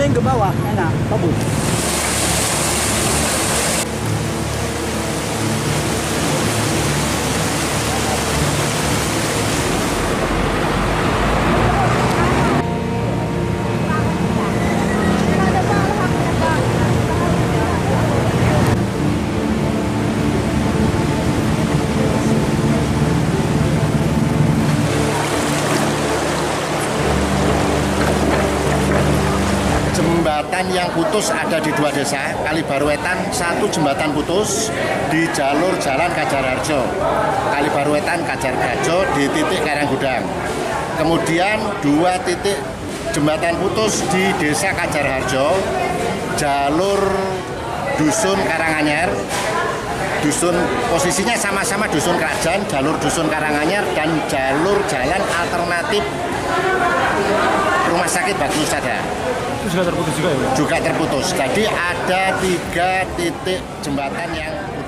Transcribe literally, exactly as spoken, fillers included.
main ke bawah, enak, bagus. Jembatan yang putus ada di dua desa, Kalibaru Wetan, satu jembatan putus di jalur Jalan Kajarharjo. Kalibaru Wetan, Kajarharjo di titik Karanggudang. Kemudian dua titik jembatan putus di desa Kajarharjo, jalur Dusun Karanganyar. Dusun posisinya sama-sama Dusun Kerajaan, jalur Dusun Karanganyar dan jalur jalan alternatif Rumah Sakit Batu Sada. Itu juga terputus juga ya? Juga terputus. Jadi ada tiga titik jembatan yang